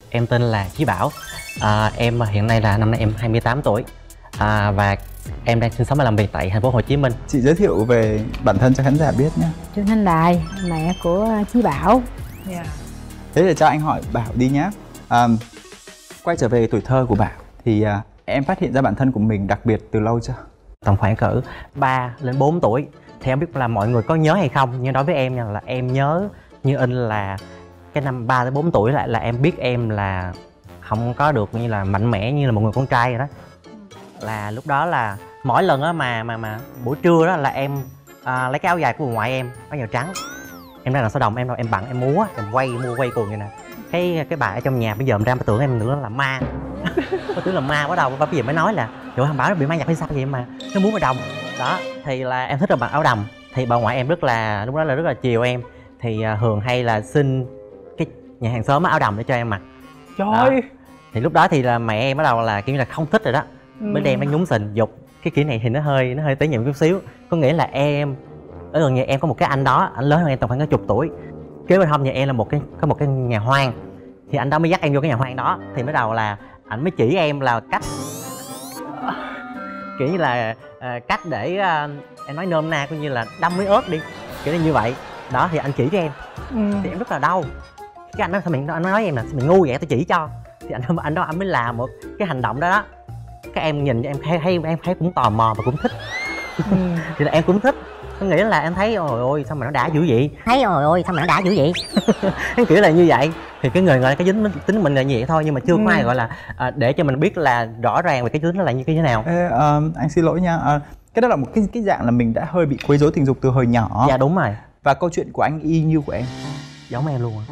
Em tên là Chí Bảo. Em hiện nay là năm nay em 28 tuổi. Và em đang sinh sống và làm việc tại thành phố Hồ Chí Minh. Chị giới thiệu về bản thân cho khán giả biết nhé. Trương Thanh Đài, mẹ của Chí Bảo. Thế thì cho anh hỏi Bảo đi nhé. Quay trở về tuổi thơ của Bảo thì em phát hiện ra bản thân của mình đặc biệt từ lâu chưa? Tầm khoảng cỡ 3 đến 4 tuổi. Thì em biết là mọi người có nhớ hay không, nhưng đối với em nha, là em nhớ như in là cái năm 3 đến 4 tuổi là em biết em là không có được như là mạnh mẽ như là một người con trai rồi đó. Là lúc đó là mỗi lần á mà buổi trưa đó là em lấy cái áo dài của ngoại em, áo dài trắng. Em ra đằng sau đồng em bận em múa, em quay cuồng như nè. Cái bà ở trong nhà bây giờ em ra bà tưởng em nữa là ma. Bà tưởng là ma quá đầu, bà bây giờ mới nói là trời ơi, Bảo nó bị ma nhập hay sao vậy mà nó múa vào đồng. Đó, thì là em thích là mặc áo đầm. Thì bà ngoại em lúc đó là rất là chiều em. Thì thường hay là xin cái nhà hàng xóm áo đầm để cho em mặc. Trời ơi. Thì lúc đó thì là mẹ em bắt đầu là kiểu như là không thích rồi đó. Mới đem nó nhúng sình dục. Cái kiểu này thì nó hơi tế nhị một chút xíu. Có nghĩa là em ở gần nhà em có một cái anh đó, anh lớn hơn em tầm khoảng có chục tuổi. Kế bên hông nhà em là có một cái nhà hoang. Thì anh đó mới dắt em vô cái nhà hoang đó. Thì mới đầu là anh mới chỉ em là cách kiểu như là cách để em nói nôm na coi như là đâm với ớt đi, kiểu như vậy đó. Thì anh chỉ cho em. Thì em rất là đau. Cái anh đó anh nói em là mình ngu vậy tôi chỉ cho. Thì anh đó mới làm một cái hành động đó. Các em nhìn em thấy cũng tò mò và cũng thích. Thì là em cũng thích. Có nghĩa là em thấy ôi ôi sao mà nó đã dữ vậy, kiểu là như vậy. Thì cái người gọi là cái dính tính mình là như vậy thôi, nhưng mà chưa có ai gọi là để cho mình biết là rõ ràng về cái dính nó là như thế nào. Anh xin lỗi nha, cái đó là một cái dạng là mình đã hơi bị quấy rối tình dục từ hồi nhỏ. Dạ đúng rồi. Và câu chuyện của anh y như của em. Giống em luôn.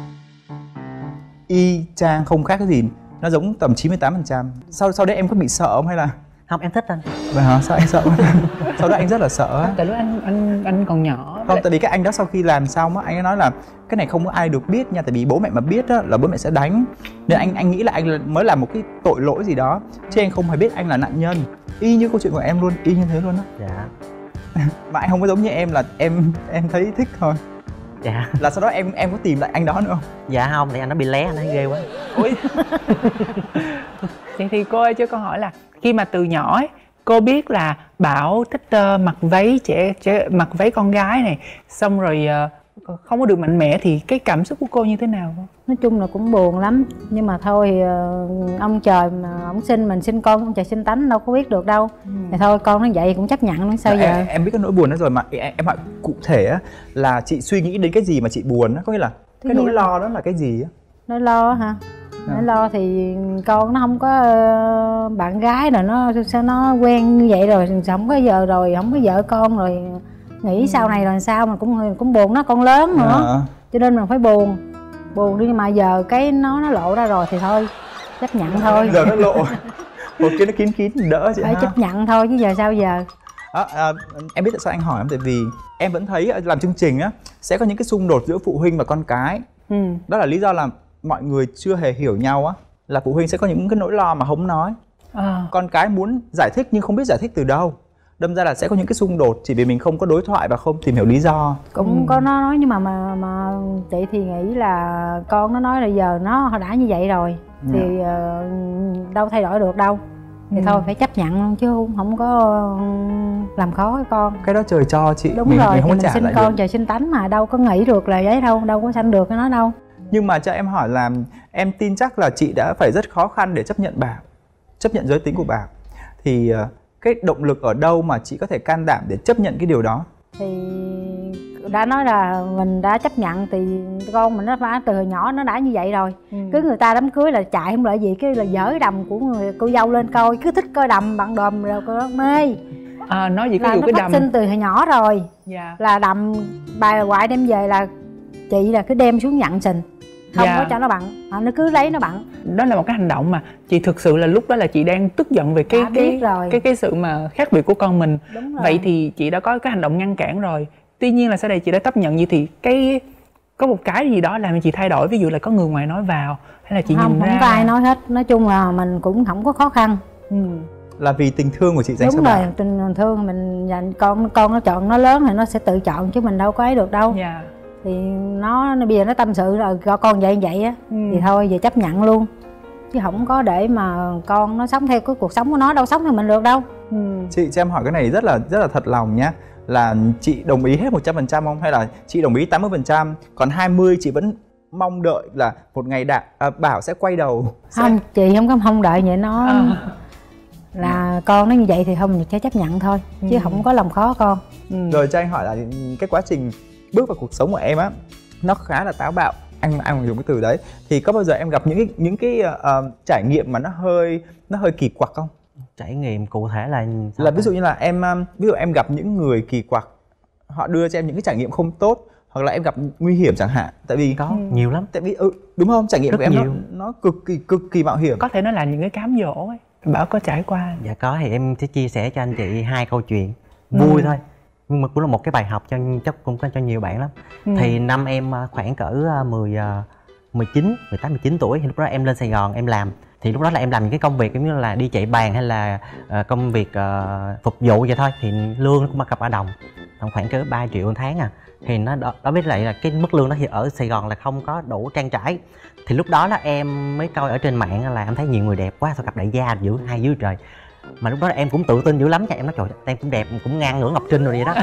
Y chang không khác cái gì, nó giống tầm 98%. Sau đấy em có bị sợ không hay là không? Em thích anh. Vậy hả? Sao anh sợ? Sau đó anh rất là sợ á. Tại lúc anh còn nhỏ. Không, tại vì cái anh đó sau khi làm xong á, anh ấy nói là cái này không có ai được biết nha, tại vì bố mẹ mà biết á là bố mẹ sẽ đánh. Nên anh nghĩ là anh mới làm một cái tội lỗi gì đó, chứ anh không hề biết anh là nạn nhân. Y như câu chuyện của em luôn, y như thế luôn á. Dạ. Mà anh không có giống như em là em thấy thích thôi. Dạ. Là sau đó em có tìm lại anh đó nữa không? Dạ không, thì anh nó bị lé, anh thấy ghê quá. Ui. Vậy thì cô ơi cho con hỏi là khi mà từ nhỏ ấy, cô biết là Bảo thích mặc váy mặc váy con gái này, xong rồi không có được mạnh mẽ, thì cái cảm xúc của cô như thế nào không? Nói chung là cũng buồn lắm. Nhưng mà thôi, ông trời mà ông sinh mình sinh con, ông trời sinh tánh đâu có biết được đâu. Thì thôi con nó vậy cũng chấp nhận, nó sao giờ. Em biết cái nỗi buồn đó rồi, mà em hỏi cụ thể á là chị suy nghĩ đến cái gì mà chị buồn á, có nghĩa là cái nỗi lo đó là cái gì á? Nỗi lo hả? Nỗi lo thì con nó không có bạn gái rồi, nó quen như vậy rồi, không có vợ rồi, không có vợ con rồi, nghĩ sau này rồi sao mà cũng buồn. Nó con lớn nữa cho nên mình phải buồn đi. Nhưng mà giờ cái nó lộ ra rồi thì thôi chấp nhận thôi. Giờ nó lộ một cái nó kín đỡ chị phải ha. Chấp nhận thôi chứ giờ sao giờ. Em biết tại sao anh hỏi không? Tại vì em vẫn thấy làm chương trình á sẽ có những cái xung đột giữa phụ huynh và con cái. Đó là lý do là mọi người chưa hề hiểu nhau á, là phụ huynh sẽ có những cái nỗi lo mà không nói. Con cái muốn giải thích nhưng không biết giải thích từ đâu, đâm ra là sẽ có những cái xung đột chỉ vì mình không có đối thoại và không tìm hiểu lý do. Cũng có nó nói, nhưng mà chị thì nghĩ là con nó nói là giờ nó đã như vậy rồi thì đâu thay đổi được đâu. Thì thôi phải chấp nhận luôn, chứ không có làm khó cái con. Cái đó trời cho chị. Đúng rồi, mình không thì có mình sinh con trời sinh tánh mà, đâu có nghĩ được là vậy đâu có sanh được cái nó đâu. Nhưng mà cho em hỏi là em tin chắc là chị đã phải rất khó khăn để chấp nhận Bảo, chấp nhận giới tính của Bảo. Thì cái động lực ở đâu mà chị có thể can đảm để chấp nhận cái điều đó? Thì đã nói là mình đã chấp nhận thì con mình nó phải từ hồi nhỏ nó đã như vậy rồi. Cứ người ta đám cưới là chạy không lợi gì, cái là dở cái đầm của cô dâu lên coi, cứ thích coi đầm bằng đầm rồi cô mê. Nói gì cái vụ cái đầm sinh từ hồi nhỏ rồi. Là đầm bà ngoại đem về là chị là cứ đem xuống nhận sình, không có cho nó bận, nó cứ lấy nó bận. Đó là một cái hành động mà chị thực sự là lúc đó là chị đang tức giận về cái sự mà khác biệt của con mình. Vậy thì chị đã có cái hành động ngăn cản rồi. Tuy nhiên là sau này chị đã chấp nhận vậy thì có một cái gì đó làm cho chị thay đổi, ví dụ là có người ngoài nói vào hay là chị nhìn ra? Không có ai nói hết, nói chung là mình cũng không có khó khăn. Là vì tình thương của chị dành cho Bảo. Đúng rồi, tình thương mình dành con nó chọn, nó lớn thì nó sẽ tự chọn chứ mình đâu có ấy được đâu. Thì nó bây giờ nó tâm sự rồi con vậy á thì thôi về chấp nhận luôn. chứ không có để mà con nó sống theo cái cuộc sống của nó, đâu sống theo mình được đâu. Chị cho em hỏi cái này rất là thật lòng nhá, là chị đồng ý hết 100% không, hay là chị đồng ý 80%, còn 20 chị vẫn mong đợi là một ngày Bảo sẽ quay đầu? Không, chị không có mong đợi vậy, nó là con nó như vậy thì không mình sẽ chấp nhận thôi, chứ không có làm khó con. Rồi cho anh hỏi là cái quá trình bước vào cuộc sống của em á, nó khá là táo bạo, anh dùng cái từ đấy, thì có bao giờ em gặp những cái trải nghiệm mà nó hơi kỳ quặc không? Trải nghiệm cụ thể là ví dụ như là em gặp những người kỳ quặc, họ đưa cho em những cái trải nghiệm không tốt, hoặc là em gặp nguy hiểm chẳng hạn. Tại vì có nhiều lắm, tại vì đúng không, trải nghiệm rất của em nhiều. nó cực kỳ mạo hiểm. Có thể nó là những cái cám dỗ ấy. Bảo có trải qua? Dạ có, thì em sẽ chia sẻ cho anh chị 2 câu chuyện vui thôi, nhưng mà cũng là một cái bài học chắc cũng có cho nhiều bạn lắm. Thì năm em khoảng cỡ 18, 19 tuổi thì lúc đó em lên Sài Gòn em làm. Thì lúc đó là em làm những cái công việc giống như là đi chạy bàn hay là công việc phục vụ vậy thôi, thì lương nó cũng cặp ở đồng khoảng cỡ 3 triệu một tháng à. Thì nó đó với lại là cái mức lương đó thì ở Sài Gòn là không có đủ trang trải. Thì lúc đó là em mới coi ở trên mạng là em thấy nhiều người đẹp quá, sao cặp đại gia dữ, hai dữ trời. Mà lúc đó là em cũng tự tin dữ lắm nha, em nói trời em cũng đẹp, cũng ngang ngửa Ngọc Trinh rồi vậy đó.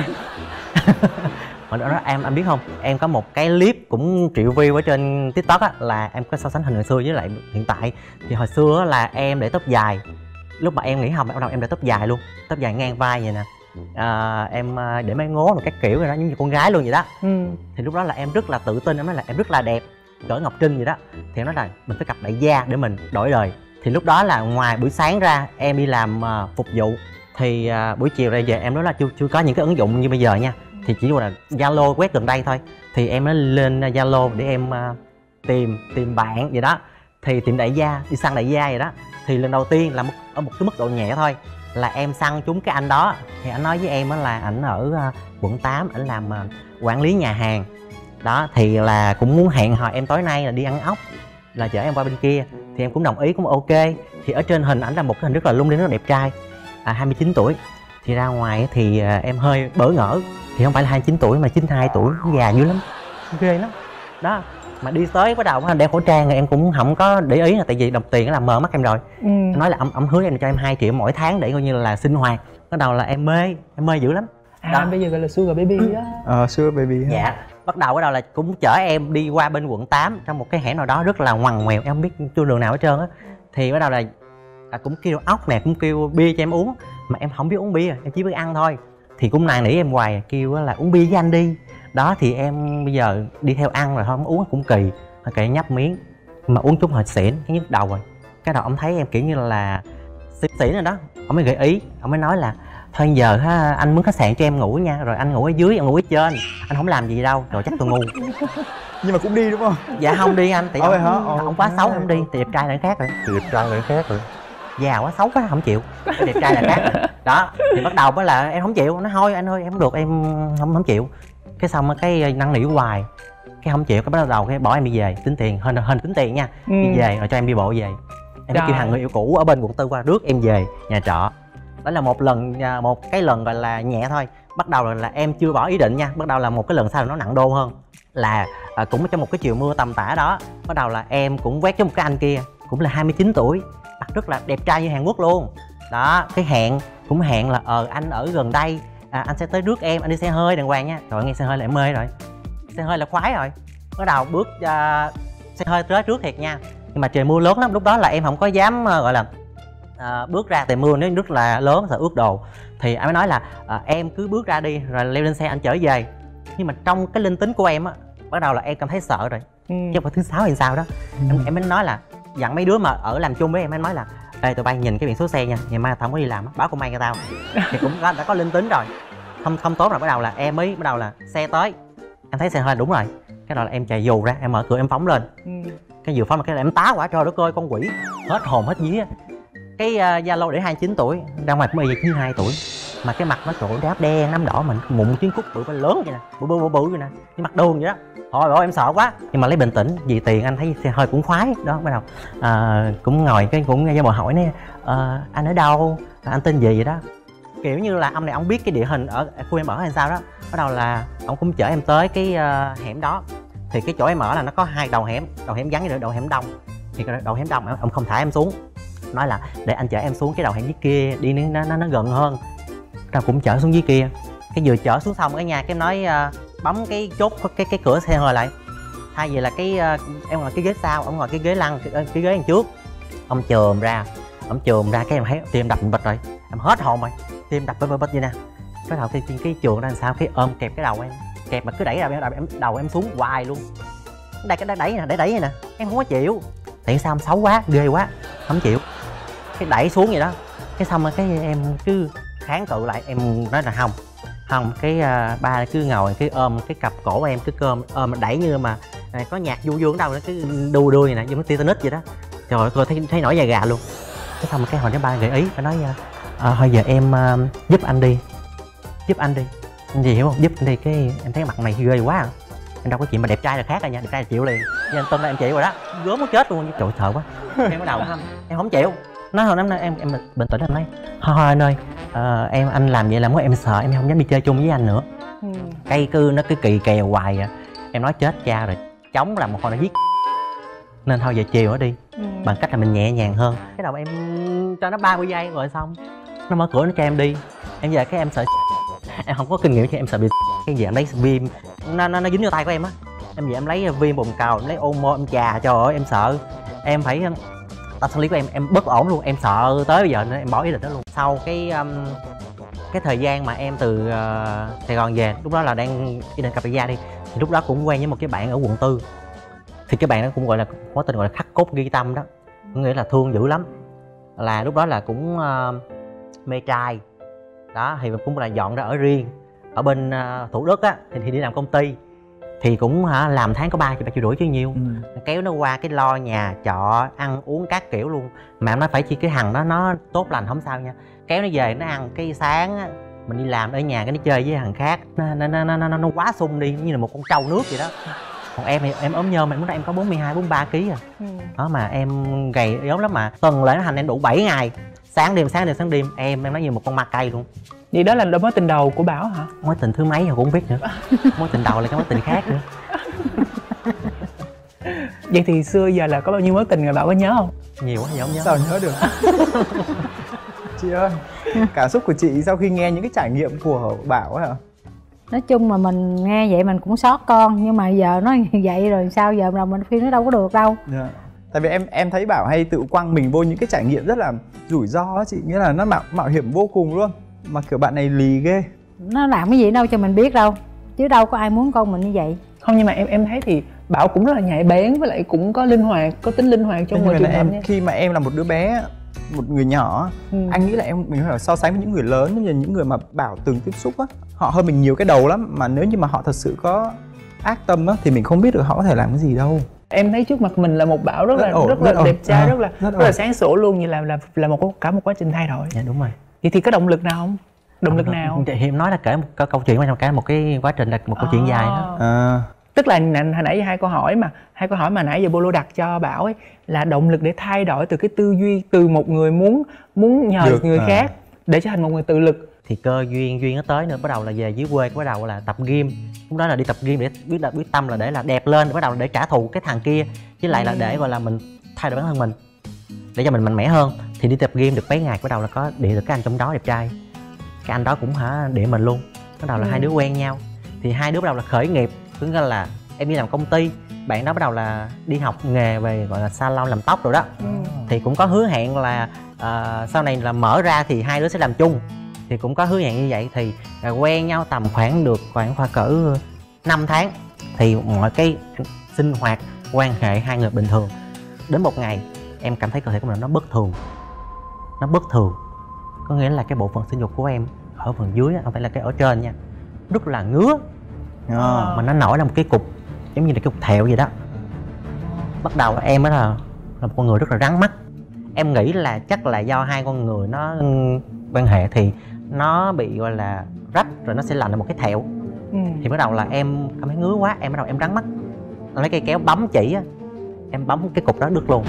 Mà đó em biết không, em có một cái clip cũng triệu view ở trên TikTok á, là em có so sánh hình hồi xưa với lại hiện tại. Thì hồi xưa là em để tóc dài, lúc mà em nghỉ học bắt đầu em để tóc dài luôn, tóc dài ngang vai vậy nè. Em để mấy ngố rồi các kiểu rồi đó, giống như con gái luôn vậy đó. Thì lúc đó là em rất là tự tin, em nói là em rất là đẹp cỡ Ngọc Trinh vậy đó. Thì em nói là mình phải cặp đại gia để mình đổi đời. Thì lúc đó là ngoài buổi sáng ra em đi làm phục vụ, thì buổi chiều ra về em nói là chưa có những cái ứng dụng như bây giờ nha, thì chỉ là Zalo quét gần đây thôi. Thì em mới lên Zalo để em tìm bạn vậy đó, thì tìm đại gia, đi săn đại gia vậy đó. Thì lần đầu tiên là ở một cái mức độ nhẹ thôi, là em săn trúng cái anh đó. Thì anh nói với em là ảnh ở quận 8, ảnh làm quản lý nhà hàng đó. Thì là cũng muốn hẹn hò em tối nay là đi ăn ốc, là chở em qua bên kia. Thì em cũng đồng ý, cũng ok. Thì ở trên hình ảnh là một cái hình rất là lung linh, rất là đẹp trai, 29 tuổi. Thì ra ngoài thì em hơi bỡ ngỡ, thì không phải là 29 tuổi mà 92 tuổi, già dữ lắm, ghê lắm đó. Mà đi tới bắt đầu đeo khẩu trang em cũng không có để ý, là tại vì đồng tiền nó làm mờ mắt em rồi. Nói là ông hứa em cho em 2 triệu mỗi tháng để coi như là sinh hoạt. Bắt đầu là em mê dữ lắm đó. Bây giờ gọi là sugar baby đó. Sugar baby. Dạ. Bắt đầu là cũng chở em đi qua bên quận 8 trong một cái hẻm nào đó rất là ngoằn ngoèo, em không biết chưa đường nào hết trơn á. Thì bắt đầu là cũng kêu ốc nè, cũng kêu bia cho em uống, mà em không biết uống bia, em chỉ biết ăn thôi. Thì cũng nài nỉ em hoài, kêu là uống bia với anh đi đó. Thì em bây giờ đi theo ăn rồi không uống cũng kỳ, kệ nhấp miếng mà uống chút hồi xỉn, cái nhức đầu rồi. Cái đầu ông thấy em kiểu như là xỉn rồi đó, ông mới gợi ý, ông mới nói là thôi giờ anh mướn khách sạn cho em ngủ nha, rồi anh ngủ ở dưới, em ngủ ở trên, anh không làm gì đâu. Rồi chắc tôi ngu. Nhưng mà cũng đi đúng không? Dạ không đi anh, tại ông quá xấu không đi, thì đẹp trai lại khác rồi. Già quá xấu quá không chịu, cái đẹp trai là khác rồi. Đó thì bắt đầu mới là em không chịu, nói thôi anh ơi em không được, em không chịu. Cái xong cái năn nỉ hoài, cái không chịu, cái bắt đầu cái bỏ em đi về, tính tiền, hình tính tiền nha. Đi về rồi cho em đi bộ về. Em kêu thằng người yêu cũ ở bên quận 4 qua rước em về nhà trọ. Đó là một cái lần gọi là nhẹ thôi. Bắt đầu là em chưa bỏ ý định nha, bắt đầu là một cái lần sau là nó nặng đô hơn, là cũng trong một cái chiều mưa tầm tã đó, bắt đầu là em cũng quét với một cái anh kia cũng là 29 tuổi, mặt rất là đẹp trai như Hàn Quốc luôn đó. Cái hẹn là anh ở gần đây, anh sẽ tới rước em, anh đi xe hơi đàng hoàng nha. Rồi nghe xe hơi là em mê rồi, xe hơi là khoái rồi. Bắt đầu bước xe hơi tới trước thiệt nha, nhưng mà trời mưa lớn lắm. Lúc đó là em không có dám gọi là bước ra, tại mưa nó rất là lớn, sợ ướt đồ. Thì anh mới nói là em cứ bước ra đi, rồi leo lên xe anh chở về. Nhưng mà trong cái linh tính của em á, bắt đầu là em cảm thấy sợ rồi, chứ vào thứ 6 hay sao đó. Em mới nói là dặn mấy đứa mà ở làm chung với em nói là ê tụi bay nhìn cái biển số xe nha, ngày mai tao không có đi làm báo công an cho tao. Thì cũng đã có linh tính rồi, không tốt rồi. Bắt đầu là em mới bắt đầu là xe tới, em thấy xe hơi đúng rồi, cái đó là em chạy dù ra, em mở cửa em phóng lên. Cái vừa phóng là cái em tá quả, trời đất ơi con quỷ, hết hồn hết vía. Cái Zalo để 29 tuổi, ra ngoài cũng bây giờ 92 tuổi, mà cái mặt nó trộn đáp đen nắm đỏ, mình mụn chuyến cúc bự lớn vậy nè, bự vậy nè, như mặt đường vậy đó. Thôi ôi em sợ quá, nhưng mà lấy bình tĩnh, vì tiền anh thấy xe hơi cũng khoái đó. Bắt đầu cũng ngồi cái cũng ra bờ hỏi nè, anh ở đâu, anh tên gì vậy đó, kiểu như là ông này ông biết cái địa hình ở khu em ở hay sao đó. Bắt đầu là ông cũng chở em tới cái hẻm đó. Thì cái chỗ em ở là nó có 2 đầu hẻm vắng với đầu hẻm đông. thì cái đầu hẻm đông ông không thả em xuống, nói là để anh chở em xuống cái đầu hẻm dưới kia đi, nó gần hơn. Tao cũng chở xuống dưới kia, cái vừa chở xuống xong cái nhà cái nói bấm cái chốt cái cửa xe hồi lại, thay vì là cái em ngồi cái ghế sau, ông ngồi cái ghế lăn, cái ghế đằng trước. Ông chườm ra cái em thấy tim đập bịch rồi, em hết hồn rồi, tim đập bịch vậy nè. Cái đầu cái trường ra làm sao cái ôm kẹp cái đầu em, kẹp mà cứ đẩy đầu em xuống hoài luôn. Đây cái đẩy vậy nè, em không có chịu. Tại sao em xấu quá, ghê quá, không chịu. Cái đẩy xuống vậy đó, cái xong rồi cái em cứ kháng cự lại, em nói là không, cái ba cứ ngồi cái ôm cái cặp cổ em, cứ ôm đẩy như mà có nhạc du dương ở đâu nó cứ đu vậy nè, giống như Titanic vậy đó. Trời ơi, tôi thấy nổi da gà luôn. Cái xong rồi cái hồi đó ba gợi ý, phải nói thôi giờ em giúp anh đi, anh gì hiểu không, giúp anh đi. Cái em thấy mặt mày ghê quá à. Em đâu có chuyện mà đẹp trai là khác rồi nha, đẹp trai là chịu liền. Với anh Tuân là em chịu rồi đó, gớm muốn chết luôn. Trời sợ quá, em bắt đầu em không chịu. Nói hồi năm nay em bình tĩnh, em nói thôi anh ơi, anh làm vậy là muốn em sợ, em không dám đi chơi chung với anh nữa. Cây cư nó cứ kỳ kèo hoài à. Em nói chết cha rồi, chống làm một con nó giết, nên thôi giờ chiều nó đi, bằng cách là mình nhẹ nhàng hơn. Cái đầu em cho nó 30 giây rồi xong nó mở cửa nó cho em đi. Em về cái em sợ, em không có kinh nghiệm cho em sợ bị cái gì, em lấy viêm nó dính vô tay của em á. Em về em lấy viêm bồn cầu, em lấy Omo em chà, trời ơi em sợ. Em phải tập sinh lý của em bất ổn luôn, em sợ tới bây giờ nên em bỏ ý định đó luôn. Sau cái thời gian mà em từ Sài Gòn về, lúc đó là đang đi định cặp gia đi, thì lúc đó cũng quen với một cái bạn ở quận 4. Thì cái bạn đó cũng gọi là mối tình gọi là khắc cốt ghi tâm đó, có nghĩa là thương dữ lắm. Là lúc đó là cũng mê trai đó, thì cũng là dọn ra ở riêng ở bên Thủ Đức á, thì đi làm công ty, thì cũng làm tháng có 3 triệu rưỡi chứ nhiều. Kéo nó qua cái lo nhà trọ ăn uống các kiểu luôn. Mà em nói phải chi cái thằng đó nó tốt lành không sao nha, kéo nó về nó ăn cái sáng á, mình đi làm ở nhà cái nó chơi với thằng khác, nó quá sung đi như là một con trâu nước vậy đó. Còn em thì em ốm nhôm, em muốn em có 42-43 kg à. Đó mà em gầy yếu lắm, mà tuần lễ nó thành em đủ 7 ngày sáng đêm em nói như một con ma cây luôn. Vậy đó là mối tình đầu của Bảo hả? Mối tình thứ mấy họ cũng không biết nữa. Mối tình đầu là cái mối tình khác nữa. Vậy thì xưa giờ là có bao nhiêu mối tình rồi Bảo có nhớ không? Nhiều quá, giờ không nhớ. Sao nhớ được? Chị ơi, cảm xúc của chị sau khi nghe những cái trải nghiệm của Bảo ấy hả? Nói chung là mình nghe vậy mình cũng xót con, nhưng mà giờ nói vậy rồi sao giờ mà mình phim nó đâu có được đâu. Yeah. Tại vì em thấy Bảo hay tự quăng mình vô những cái trải nghiệm rất là rủi ro á chị, nghĩa là nó mạo hiểm vô cùng luôn. Mà kiểu bạn này lì ghê. Nó làm cái gì đâu cho mình biết đâu, chứ đâu có ai muốn con mình như vậy. Không, nhưng mà em thấy thì Bảo cũng rất là nhạy bén, với lại cũng có linh hoạt, có tính linh hoạt trong mọi trường hợp nha. Khi mà em là một đứa bé, một người nhỏ, anh nghĩ là mình phải so sánh với những người lớn, giống như những người mà Bảo từng tiếp xúc á, họ hơn mình nhiều cái đầu lắm, mà nếu như mà họ thật sự có ác tâm á thì mình không biết được họ có thể làm cái gì đâu. Em thấy trước mặt mình là một Bảo rất là đẹp trai, rất là sáng sủa luôn, như là cả một quá trình thay đổi. Dạ đúng rồi. Vậy thì có động lực nào không? Động lực nào? Thì em nói là kể một câu chuyện trong cả một cái quá trình, là một câu chuyện dài đó. Tức là hồi nãy hai câu hỏi mà nãy giờ Bolo đặt cho Bảo ấy là động lực để thay đổi từ cái tư duy, từ một người muốn nhờ người khác để trở thành một người tự lực. Thì cơ duyên nó tới nữa, bắt đầu là về dưới quê, bắt đầu là tập gym. Lúc đó là đi tập gym để quyết tâm là để là đẹp lên, bắt đầu là để trả thù cái thằng kia, với lại là để gọi là mình thay đổi bản thân mình để cho mình mạnh mẽ hơn. Thì đi tập gym được mấy ngày, bắt đầu là có điện được cái anh trong đó đẹp trai, cái anh đó cũng điện mình luôn. Bắt đầu là hai đứa quen nhau, thì hai đứa bắt đầu là khởi nghiệp. Tức là em đi làm công ty, bạn đó bắt đầu là đi học nghề về gọi là salon làm tóc rồi đó. Thì cũng có hứa hẹn là sau này là mở ra thì hai đứa sẽ làm chung, thì cũng có hứa hẹn như vậy. Thì quen nhau tầm khoảng cỡ 5 tháng, thì mọi cái sinh hoạt quan hệ hai người bình thường. Đến một ngày em cảm thấy cơ thể của mình nó bất thường, có nghĩa là cái bộ phận sinh dục của em ở phần dưới, không phải là cái ở trên nha, rất là ngứa. Mà nó nổi là một cái cục giống như là cái cục thẹo vậy đó. Bắt đầu em mới là một con người rất là rắn mắt. Em nghĩ là chắc là do hai con người nó quan hệ thì nó bị gọi là rách, rồi nó sẽ làm ra một cái thẹo. Thì bắt đầu là em cảm thấy ngứa quá, em bắt đầu em rắn mắt, lấy cây kéo bấm chỉ á, em bấm cái cục đó đứt luôn.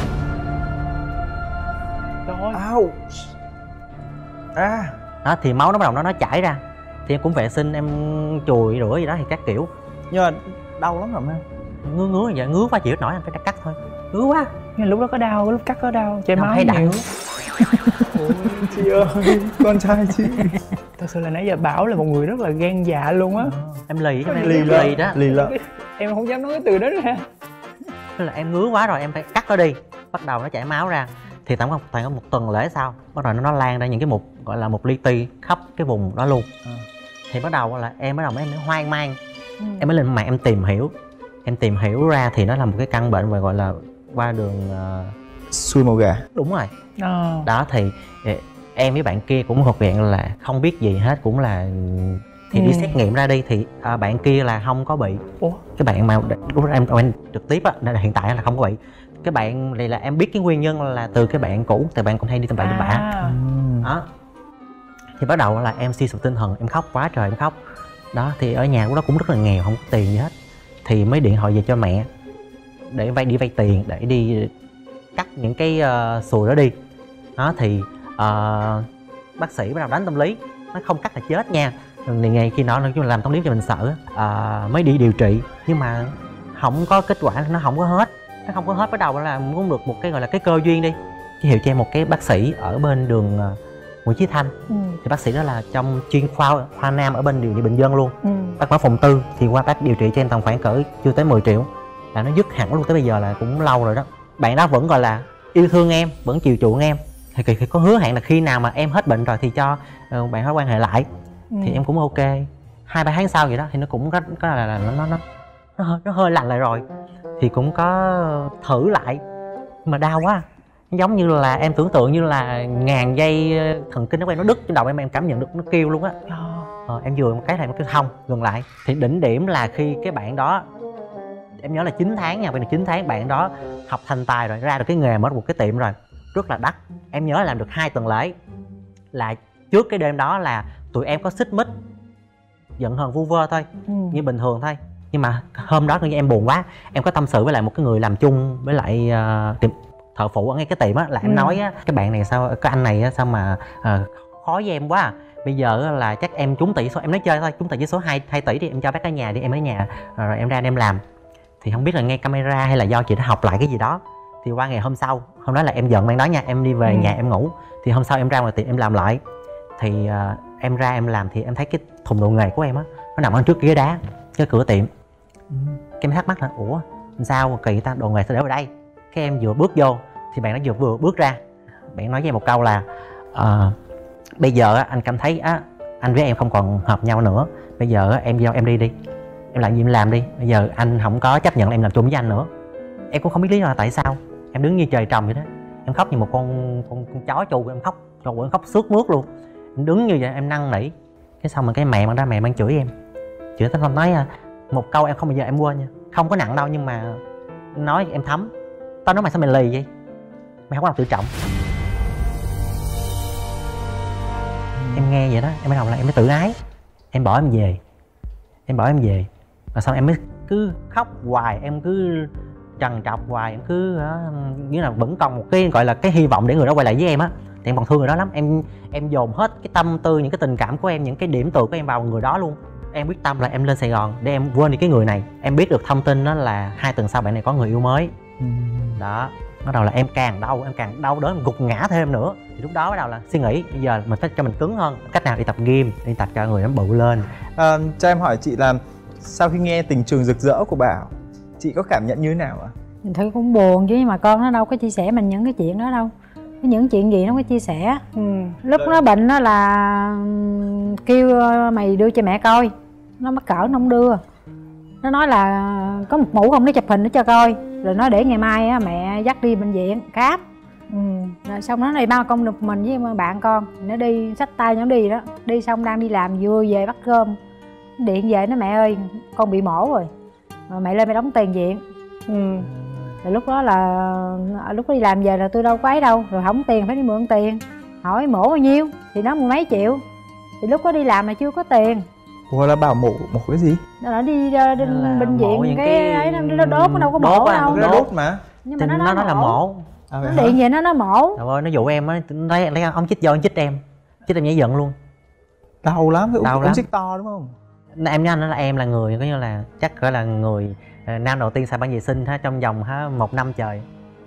Ouch. Đó thì máu nó bắt đầu nó chảy ra, thì em cũng vệ sinh, em chùi rửa gì đó thì các kiểu. Nhưng mà đau lắm rồi em. Ngứa vậy, ngứa quá chịu hết nổi, em phải cắt thôi, ngứa quá. Nhưng lúc đó có đau, lúc cắt có đau, chảy máu thấy nhiều. Ôi chị ơi, con trai chị. Thật sự là nãy giờ Bảo là một người rất là gan dạ luôn á. Em lì đó, Lì lợ. Em không dám nói cái từ đó ra. Tức là em ngứa quá rồi em phải cắt nó đi, bắt đầu nó chảy máu ra. Thì tổng có một tuần lễ sau bắt đầu nó lan ra những cái mụn, gọi là mụn li ti khắp cái vùng đó luôn. Thì bắt đầu là em mới hoang mang. Em mới lên mạng em tìm hiểu ra thì nó là một cái căn bệnh gọi là qua đường xui màu gà. Đúng rồi. Đó thì em với bạn kia cũng thuộc viện là không biết gì hết, cũng là thì đi xét nghiệm ra đi thì bạn kia là không có bị. Cái bạn mà lúc đó em trực tiếp á, nên là hiện tại là không có bị. Cái bạn này là em biết cái nguyên nhân là từ cái bạn cũ, tại bạn cũng hay đi tầm bậy tầm bạ. Đó thì bắt đầu là em suy sụp tinh thần, em khóc quá trời em khóc. Đó thì ở nhà lúc đó cũng rất là nghèo, không có tiền gì hết, thì mới điện thoại về cho mẹ để đi vay tiền để đi cắt những cái sùi đó đi. Đó thì bác sĩ bắt đầu đánh tâm lý, nó không cắt là chết nha. Thì ngày khi nó làm tâm lý cho mình sợ, mới đi điều trị nhưng mà không có kết quả, nó không có hết. Bắt đầu là muốn được một cái gọi là cái cơ duyên đi, giới thiệu cho em một cái bác sĩ ở bên đường Nguyễn Chí Thanh. Thì bác sĩ đó là trong chuyên khoa nam ở bên điều trị bình dân luôn. Bác mở phòng tư thì qua bác điều trị cho em tầm khoảng cỡ chưa tới 10 triệu là nó dứt hẳn luôn. Tới bây giờ là cũng lâu rồi đó. Bạn đó vẫn gọi là yêu thương em, vẫn chiều chuộng em, thì có hứa hẹn là khi nào mà em hết bệnh rồi thì cho bạn đó quan hệ lại. Thì em cũng ok. 2-3 tháng sau vậy đó thì nó cũng có là nó hơi lành lại rồi, thì cũng có thử lại mà đau quá. Giống như là em tưởng tượng như là ngàn dây thần kinh nó quay nó đứt trên đầu em cảm nhận được nó kêu luôn á. Em vừa một cái này một cái không ngừng lại. Thì đỉnh điểm là khi cái bạn đó, em nhớ là 9 tháng nha, bây giờ 9 tháng bạn đó học thành tài rồi, ra được cái nghề, mở một cái tiệm rồi, rất là đắt. Em nhớ là làm được 2 tuần lễ, là trước cái đêm đó là tụi em có xích mích, giận hờn vu vơ thôi, như bình thường thôi. Nhưng mà hôm đó em buồn quá, em có tâm sự với lại một cái người làm chung với lại tiệm thợ phụ ở ngay cái tiệm á, là em nói á, cái bạn này sao, cái anh này á, sao mà khó với em quá à. Bây giờ là chắc em trúng tỷ số, em nói chơi thôi, trúng tỷ số 2 tỷ thì em cho bác ở nhà đi, em ở nhà rồi em ra em làm. Thì không biết là nghe camera hay là do chị đã học lại cái gì đó. Thì qua ngày hôm sau, hôm đó là em giận bạn đó nha, em đi về nhà em ngủ. Thì hôm sau em ra ngoài tiệm em làm lại. Thì em ra em làm thì em thấy cái thùng đồ nghề của em á, nó nằm ở trước ghế đá, cái cửa tiệm. Cái em thắc mắc là ủa sao kỳ ta, đồ nghề sao để ở đây. Cái em vừa bước vô thì bạn nó vừa bước ra, bạn nói với em một câu là bây giờ anh cảm thấy anh với em không còn hợp nhau nữa, bây giờ em vô em đi, em làm gì em làm đi, bây giờ anh không có chấp nhận em làm chung với anh nữa. Em cũng không biết lý do là tại sao, em đứng như trời trồng vậy đó, em khóc như một con chó chu, em khóc, trời ơi, em khóc sướt mướt luôn. Em đứng như vậy em năn nỉ. Cái xong rồi cái mẹ mang chửi em, chửi tao, nói một câu em không bao giờ em quên nha, không có nặng đâu nhưng mà nói em thấm. Tao nói mày sao mày lì vậy, mày không có lòng tự trọng. Em nghe vậy đó, em bắt đầu là em mới tự ái, em bỏ em về. Và xong em mới cứ khóc hoài, em cứ trằn trọc hoài, em cứ như là vẫn còn một cái gọi là cái hy vọng để người đó quay lại với em á. Thì em còn thương người đó lắm, em dồn hết cái tâm tư, những cái tình cảm của em, những cái điểm tựa của em vào người đó luôn. Em quyết tâm là em lên Sài Gòn để em quên đi cái người này. Em biết được thông tin đó là 2 tuần sau bạn này có người yêu mới. Đó, bắt đầu là em càng đau đớn, gục ngã thêm nữa. Thì lúc đó bắt đầu là suy nghĩ bây giờ mình phải cho mình cứng hơn, cách nào đi tập gym, đi tập cho người nó bự lên. Cho em hỏi chị là sau khi nghe Tình Trường Rực Rỡ của Bảo, chị có cảm nhận như thế nào ạ? Mình thấy cũng buồn chứ, nhưng mà con nó đâu có chia sẻ mình những cái chuyện đó đâu. Những chuyện gì nó có chia sẻ. Lúc nó bệnh đó là kêu mày đưa cho mẹ coi, nó mắc cỡ nó không đưa. Nó nói là có một mũ không, nó chụp hình nó cho coi, rồi nói để ngày mai á, mẹ dắt đi bệnh viện khám. Rồi xong nó này ba con được mình với bạn con, nó đi xách tay nó đi đó, đi xong đang đi làm vừa về bắt cơm, điện về nó mẹ ơi con bị mổ rồi mẹ lên mẹ đóng tiền viện. Rồi lúc đó là lúc đó đi làm về là tôi đâu có ấy đâu, rồi không tiền phải đi mượn tiền, hỏi mổ bao nhiêu thì nó 10 mấy triệu, thì lúc đó đi làm mà chưa có tiền. Ủa là Bảo mổ cái gì? Nó đã đi bệnh viện cái ấy nó đốt, nó đâu có mổ đâu. Nó đốt mà. Nhưng mà nó nói là mổ. Nó điện vậy nó mổ. Trời ơi, nó dụ em á, lấy ông chích vô, ông chích em nhảy giận luôn. Đau lắm, cái ống chích to đúng không? Em nhớ anh là em là người coi như là chắc cỡ là người nam đầu tiên xài băng vệ sinh trong vòng 1 năm trời.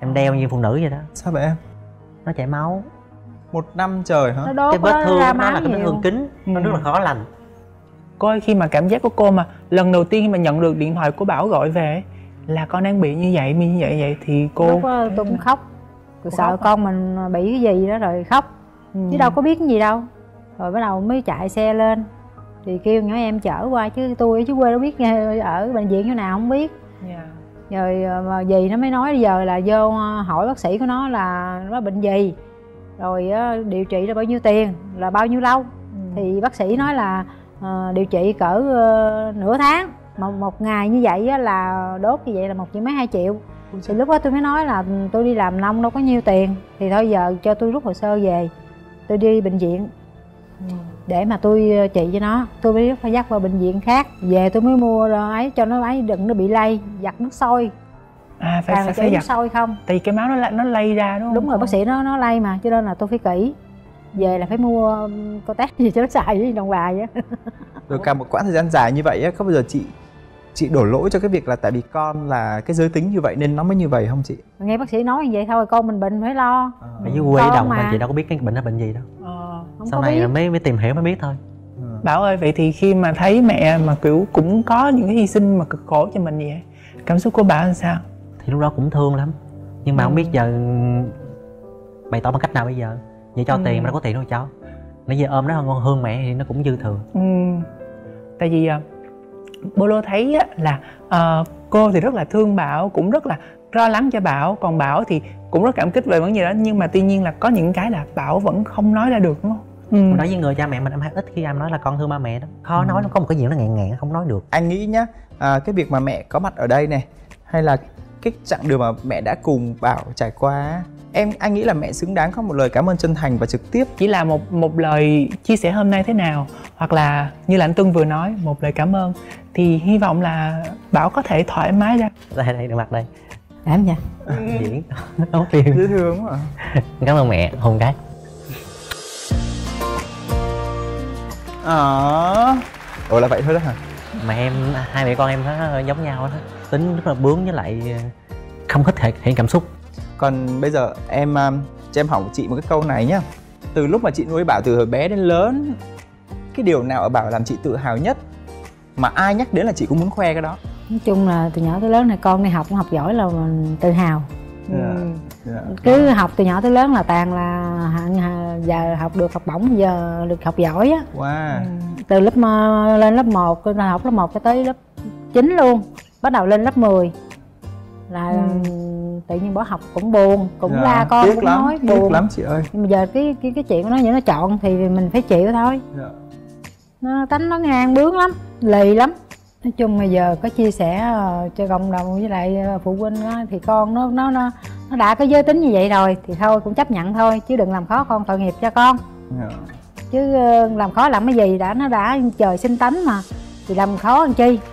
Em đeo như phụ nữ vậy đó. Sao vậy em? Nó chảy máu. 1 năm trời hả? Nó Cái vết thương ra nó là cái vết thương kín, nó rất là khó lành. Cô ơi, khi mà cảm giác của cô mà lần đầu tiên khi mà nhận được điện thoại của Bảo gọi về là con đang bị như vậy, như vậy thì cô lúc đó tôi cũng khóc. Tôi sợ con mình bị cái gì đó rồi khóc. Chứ đâu có biết cái gì đâu. Rồi bắt đầu mới chạy xe lên thì kêu nhỏ em chở qua, chứ tôi ở dưới quê đâu biết ở bệnh viện chỗ nào không biết. Rồi mà dì nó mới nói giờ là vô hỏi bác sĩ của nó là nó bệnh gì, rồi điều trị là bao nhiêu tiền, là bao nhiêu lâu. Thì bác sĩ nói là điều trị cỡ nửa tháng, mà một ngày như vậy là đốt như vậy là 1 triệu mấy 2 triệu. Thì lúc đó tôi mới nói là tôi đi làm nông đâu có nhiêu tiền, thì thôi giờ cho tôi rút hồ sơ về, tôi đi bệnh viện để mà tôi trị cho nó. Tôi mới phải dắt vào bệnh viện khác, về tôi mới mua ấy cho nó ấy, đừng nó bị lây, giặt nước sôi. Phải nước giặt sôi không, tại vì cái máu nó lây ra đúng không? Đúng rồi, bác sĩ nó lây mà, cho nên là tôi phải kỹ. Về là phải mua co test gì cho nó xài với đồng bài á. Rồi cả một quãng thời gian dài như vậy á, có bao giờ chị đổ lỗi cho cái việc là tại vì con là cái giới tính như vậy nên nó mới như vậy không chị? Nghe bác sĩ nói như vậy thôi, con mình bệnh phải lo. Ở dưới quê đồng mà chị đâu có biết cái bệnh đó bệnh gì đâu. Sau này là mới tìm hiểu mới biết thôi. Bảo ơi, vậy thì khi mà thấy mẹ mà kiểu cũng có những cái hy sinh mà cực khổ cho mình vậy, cảm xúc của Bảo là sao? Thì lúc đó cũng thương lắm, nhưng mà không biết giờ bày tỏ bằng cách nào bây giờ. Vậy cho tiền mà đâu có tiền đâu cho. Nãy giờ ôm nó hơn mẹ thì nó cũng dư thừa. Tại vì Bolo thấy á, là cô thì rất là thương Bảo, cũng rất là lo lắng cho Bảo. Còn Bảo thì cũng rất cảm kích về vấn đề đó. Nhưng mà tuy nhiên là có những cái là Bảo vẫn không nói ra được đúng không? Nói với người cha mẹ mình, em hay ít khi em nói là con thương ba mẹ đó. Khó nói, nó có một cái gì nó ngẹn không nói được. Anh nghĩ nhá, cái việc mà mẹ có mặt ở đây này, hay là cái chặng đường mà mẹ đã cùng Bảo trải qua, anh nghĩ là mẹ xứng đáng có một lời cảm ơn chân thành và trực tiếp. Chỉ là một lời chia sẻ hôm nay thế nào, hoặc là như là anh Tuân vừa nói, một lời cảm ơn, thì hy vọng là Bảo có thể thoải mái ra. Đây, được mặt đây. Làm nha. Diễn đóng phim. Dễ thương quá. Cảm ơn mẹ, hôn cái. Ủa là vậy thôi đó hả? Mà em, hai mẹ con em nó giống nhau đó. Tính rất là bướng, với lại không thích thể hiện cảm xúc. Còn bây giờ em cho em hỏi chị một cái câu này nhá. Từ lúc mà chị nuôi Bảo từ hồi bé đến lớn, cái điều nào ở Bảo làm chị tự hào nhất, mà ai nhắc đến là chị cũng muốn khoe cái đó? Nói chung là từ nhỏ tới lớn này con đi học cũng học giỏi là mình tự hào. Cứ học từ nhỏ tới lớn là toàn là giờ học được học bổng, giờ được học giỏi á. Từ lớp lên lớp 1, học lớp 1 cho tới lớp 9 luôn. Bắt đầu lên lớp 10 là tự nhiên bỏ học cũng buồn, cũng la con, cũng lắm, nói buồn. Tiếc lắm chị ơi. Nhưng mà giờ cái chuyện của nó vậy, nó chọn thì mình phải chịu thôi. Nó tánh nó ngang bướng lắm, lì lắm. Nói chung bây giờ có chia sẻ cho cộng đồng với lại phụ huynh đó, thì con nó đã có giới tính như vậy rồi thì thôi cũng chấp nhận thôi, chứ đừng làm khó con, tội nghiệp cho con. Chứ làm khó làm cái gì, nó đã trời sinh tánh mà, thì làm khó làm chi.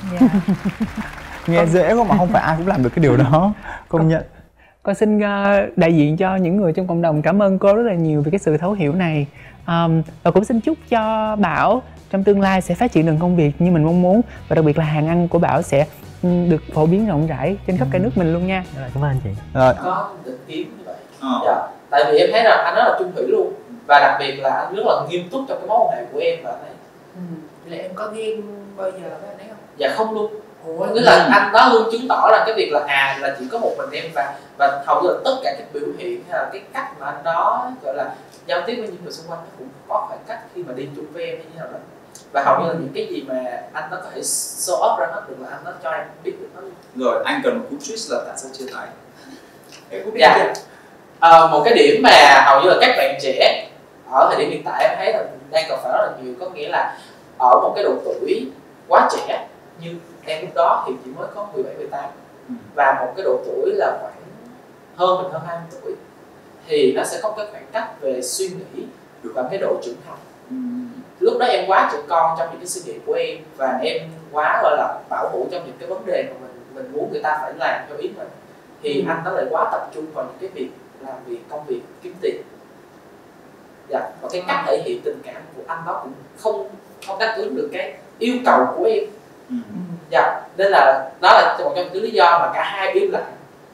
Nghe dễ không, mà không phải ai cũng làm được cái điều đó. Công nhận. Con xin đại diện cho những người trong cộng đồng cảm ơn cô rất là nhiều về cái sự thấu hiểu này. Và cũng xin chúc cho Bảo trong tương lai sẽ phát triển được công việc như mình mong muốn, và đặc biệt là hàng ăn của Bảo sẽ được phổ biến rộng rãi trên khắp cả nước mình luôn nha. Cảm ơn anh chị. Có định kiến như vậy. Tại vì em thấy rằng anh rất là trung thủy luôn, và đặc biệt là anh rất là nghiêm túc trong cái mối quan hệ của em và anh ấy. Là em có ghen bao giờ với anh ấy không? Dạ không luôn. Tức là anh đó luôn chứng tỏ rằng cái việc là chỉ có một mình em, và hầu như là tất cả các biểu hiện hay là cái cách mà anh đó gọi là giao tiếp với những người xung quanh nó cũng có khoảng cách khi mà đi chung với em hay như nào đó. Và hầu như là những cái gì mà anh đó có thể show off ra hết được là anh đó cho em biết được nó luôn. Rồi anh cần một cú twist là tại sao chia tay? Em có biết một cái điểm mà hầu như là các bạn trẻ ở thời điểm hiện tại em thấy là đang gặp phải rất là nhiều, có nghĩa là ở một cái độ tuổi quá trẻ như em lúc đó thì chỉ mới có 17, 18 và một cái độ tuổi là khoảng hơn 20 tuổi thì nó sẽ có cái khoảng cách về suy nghĩ và cái độ trưởng thành. Lúc đó em quá trẻ con trong những cái suy nghĩ của em, và em quá gọi là bảo thủ trong những cái vấn đề mà mình muốn người ta phải làm theo ý mình, thì anh đó lại quá tập trung vào những cái việc làm việc, công việc, kiếm tiền. Và cái cách thể hiện tình cảm của anh đó cũng không đáp ứng được cái yêu cầu của em. Nên là đó là một trong những lý do mà cả hai im lặng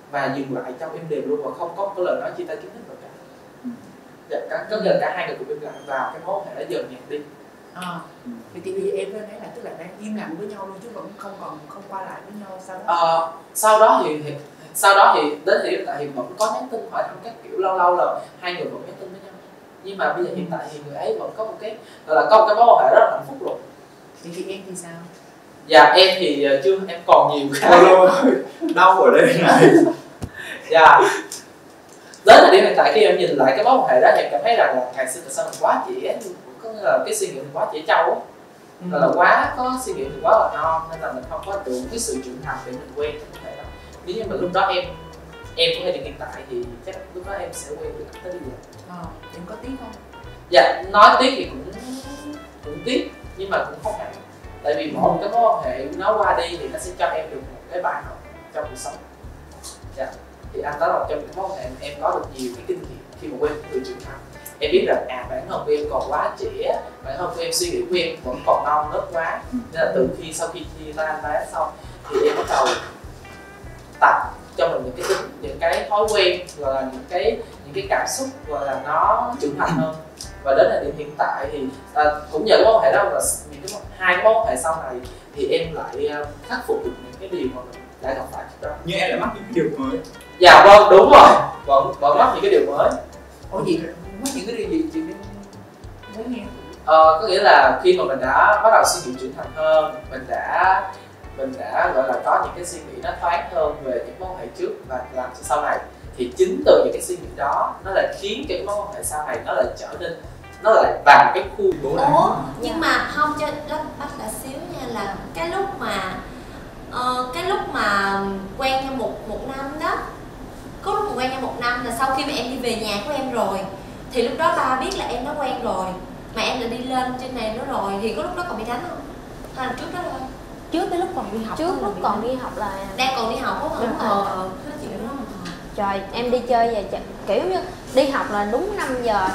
và dừng lại trong im lìm luôn, và không có cái lời nói chia tay chính thức nào cả. Có nghĩa là cả hai người cùng im lặng và cái mối quan hệ đã dần nhạt đi. Vậy thì em nói là tức là đang im lặng với nhau luôn chứ vẫn không qua lại với nhau sau đó. Sau đó thì đến hiện tại thì vẫn có nhắn tin hỏi thăm các kiểu, lâu lâu là hai người vẫn nhắn tin với nhau. Nhưng mà bây giờ hiện tại thì người ấy vẫn có một cái có một cái mối quan hệ rất là hạnh phúc rồi. Thì em thì sao? Dạ em thì chưa, em còn nhiều cái đau ở đây này. Dạ. Đến thời điểm hiện tại khi em nhìn lại cái mối quan hệ đó thì em cảm thấy rằng là ngày xưa tại sao mình quá trẻ, có nghĩa là cái suy nghĩ mình quá trẻ trâu á, là quá có suy nghĩ mình quá là non, nên là mình không có đủ cái sự trưởng thành để mình quen cái vấn đề đó. Nếu như mà lúc đó em có thể hiện tại thì chắc lúc đó em sẽ quen được tới bây giờ. Em có tiếc không? Dạ, nói tiếc thì cũng tiếc, nhưng mà cũng không hẳn. Tại vì mỗi một cái mối quan hệ nó qua đi thì nó sẽ cho em được một cái bài học trong cuộc sống. Dạ. Thì anh đó là một trong những mối quan hệ em có được nhiều cái kinh nghiệm khi mà quen người trưởng thành. Em biết rằng bản thân của em còn quá trẻ, bản thân của em suy nghĩ của em vẫn còn non nớt quá, nên là từ sau khi chia tay anh bé xong thì em bắt đầu tập cho mình những cái tính, những cái thói quen, gọi là những cái cảm xúc gọi là nó trưởng thành hơn. Và đến thời điểm hiện tại thì cũng nhờ cái mối quan hệ đó và những hai cái mối quan hệ sau này thì em lại khắc phục được những cái điều mà mình đã gặp phải trước đó. Nhưng em lại mắc những cái điều mới. Dạ vâng, đúng rồi, vẫn mắc những cái điều mới. Ủa gì? Mắc những cái điều gì chị mới nghe? Có nghĩa là khi mà mình đã bắt đầu suy nghĩ trưởng thành hơn, mình đã gọi là có những cái suy nghĩ nó thoáng hơn về những mối quan hệ trước và làm cho sau này, thì chính từ những cái suy nghĩ đó nó lại khiến cho cái mối quan hệ sau này nó lại trở nên, nó lại vào một cái khu bố này. Ủa, nhưng mà không, cho nó bắt là xíu nha, là cái lúc mà quen nhau một năm đó, có lúc mà quen nhau 1 năm là sau khi mà em đi về nhà của em rồi, thì lúc đó ba biết là em đã quen rồi mà em đã đi lên trên này nữa rồi, thì có lúc đó còn bị đánh không? Hay là trước đó thôi? Trước cái lúc còn đi học. Trước lúc còn đi học là đang còn đi học đúng không? Trời, em đi chơi về kiểu như đi học là đúng 5 giờ.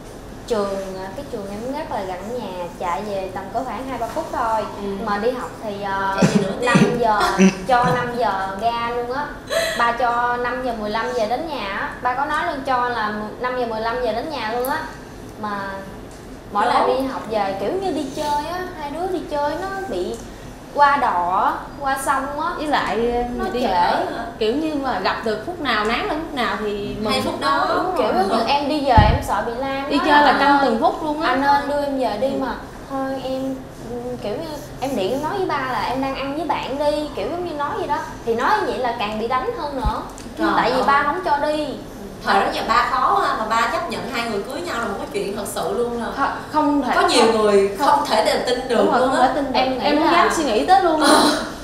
Cái trường em rất là gần nhà, chạy về tầm có khoảng 2-3 phút thôi. Mà đi học thì 5 giờ cho 5 giờ ra luôn á. Ba cho 5 giờ 15 về đến nhà á. Ba có nói luôn cho là 5 giờ 15 về đến nhà luôn á. Mà mỗi lần đi học về kiểu như đi chơi á, hai đứa đi chơi nó bị qua đò, qua sông á, với lại nó đi trễ, kiểu như mà gặp được phút nào nán lên phút nào thì mừng phút đó. Đúng kiểu như em đi về em sợ bị la, đi chơi là canh từng phút luôn á. Anh ơi đưa em về đi, mà thôi em kiểu như em điện nói với ba là em đang ăn với bạn đi, kiểu giống như nói gì đó, thì nói như vậy là càng bị đánh hơn nữa. Tại vì ba không cho đi. Thời đó giờ ba khó ha, mà ba chấp nhận hai người cưới nhau là một cái chuyện thật sự luôn rồi. Không thể, có nhiều người không thể đều tin được luôn á. Em không dám suy nghĩ tới luôn.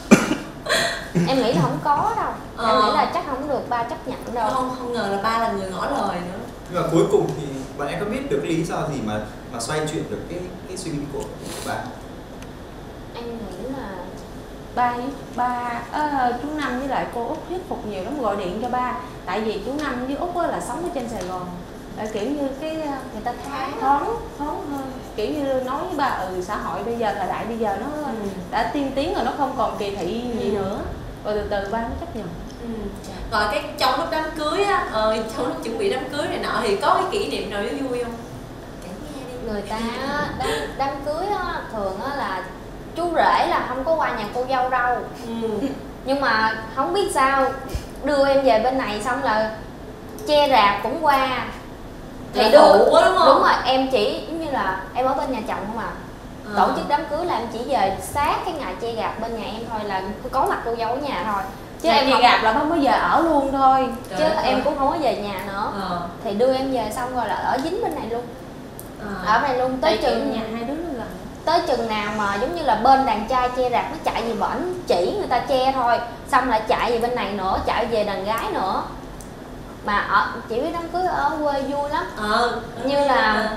Em nghĩ là không có đâu. Em nghĩ là chắc không được ba chấp nhận đâu. Không ngờ là ba là người ngỏ lời nữa. Nhưng mà cuối cùng thì bọn em có biết được lý do gì mà xoay chuyển được cái suy nghĩ của bạn? Em nghĩ là chú Năm với lại cô Út thuyết phục nhiều lắm, gọi điện cho ba. Tại vì chú Năm với Út là sống ở trên Sài Gòn, kiểu như cái người ta thoáng hơn, kiểu như nói với ba xã hội bây giờ, thời đại bây giờ nó đã tiên tiến rồi, nó không còn kỳ thị gì nữa, rồi từ từ ba mới chấp nhận. Rồi cái trong lúc đám cưới á, trong lúc chuẩn bị đám cưới này nọ thì có cái kỷ niệm nào vui không? Kể nghe đi. Người ta đám cưới á, thường á là chú rể là không có qua nhà cô dâu đâu. Nhưng mà không biết sao đưa em về bên này xong là che rạp cũng qua, thì đưa quá đúng không? Đúng rồi, em chỉ giống như là em ở bên nhà chồng không à. Tổ chức đám cưới là em chỉ về sát cái ngày che rạp bên nhà em thôi, là có mặt cô dâu ở nhà thôi, chứ em che rạp là không có về ở luôn thôi. Chứ em cũng không có về nhà nữa. Thì đưa em về xong rồi là ở dính bên này luôn. Ở này luôn tới chừng nhà hai đứa nó gần, tới chừng nào mà giống như là bên đàn trai che rạp nó chạy về bển chỉ người ta che thôi, xong lại chạy về bên này nữa, chạy về đàn gái nữa. Mà chỉ biết đám cưới ở quê vui lắm. Như là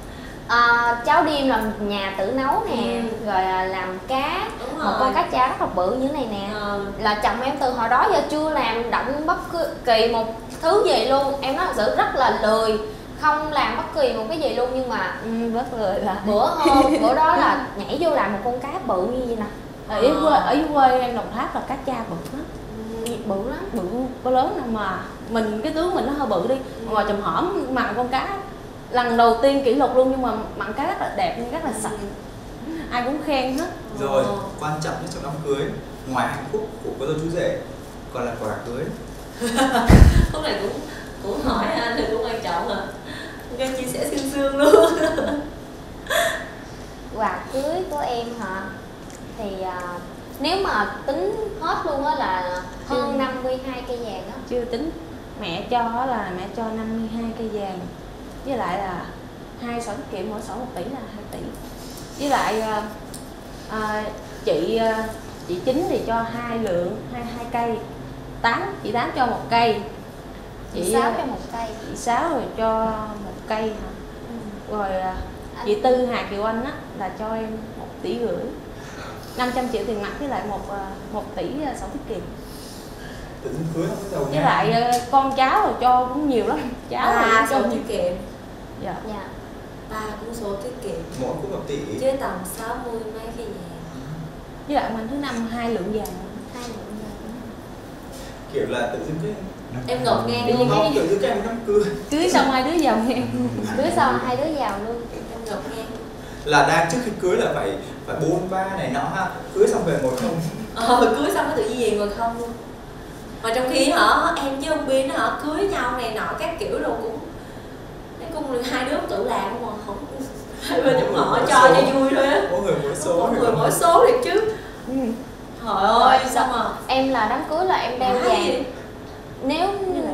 cháu điêm làm nhà tự nấu nè, rồi làm cá, một con cá cha rất là bự như thế này nè. Là chồng em từ hồi đó giờ chưa làm động bất kỳ một thứ gì luôn. Em nói thật sự rất là lười, không làm bất kỳ một cái gì luôn. Nhưng mà rất lười là bữa đó là nhảy vô làm một con cá bự như vậy nè. Ở dưới quê em Đồng Tháp là cá cha bự lắm. bự lắm, bự có lớn đâu mà mình cái tướng mình nó hơi bự đi, ngoài chùm hõm mặn con cá lần đầu tiên kỷ lục luôn, nhưng mà mặn cá rất là đẹp, rất là sạch, ai cũng khen hết. Rồi quan trọng nhất trong đám cưới ngoài hạnh phúc của cô dâu chú rể còn là quà cưới. Lúc này cũng hỏi anh thì cũng quan trọng à, nghe chia sẻ xương xương luôn. Quà cưới của em hả? Thì nếu mà tính hết luôn á là hơn 52 cây vàng đó. Chưa tính mẹ cho là mẹ cho 52 cây vàng, với lại là 2 sổ tiết kiệm, mỗi sổ 1 tỷ là 2 tỷ, với lại chị Chính thì cho 2 lượng 2 cây, chị Tám cho 1 cây, chị Sáu cho 1 cây, chị Sáu rồi cho 1 cây hả? Rồi chị Tư Hà Kiều Anh á là cho em 1,5 tỷ, 500 triệu tiền mặt với lại 1 tỷ sổ tiết kiệm. Tự nhiên cưới không có giàu với lại con cháu rồi cho cũng nhiều lắm, cháu ba cho sổ tiết kiệm. Dạ. Ba cũng sổ tiết kiệm, mỗi cũng 1 tỷ, chứ tầm 60 mấy cây vàng. Với lại mình thứ năm 2 lượng vàng. 2 lượng vàng. Kiểu là tự dưng cái em ngột ngang đi không, tự dưng cái em đám cưới xong 2 đứa giàu nghe. Cưới xong 2 đứa giàu luôn. Em ngột ngang là đang trước khi cưới là phải bôn ba này nọ ha, cưới xong về ngồi không. Cưới xong nó tự nhiên về ngồi không luôn. Mà trong khi em với ông Bin cưới nhau này nọ các kiểu đồ cũng nói chung là 2 đứa tự làm mà không hai bên chúng họ cho vui thôi á. Mỗi người mỗi số, mỗi người mỗi số thì chứ. Trời ơi sao mà em là đám cưới là em đeo vàng. Nếu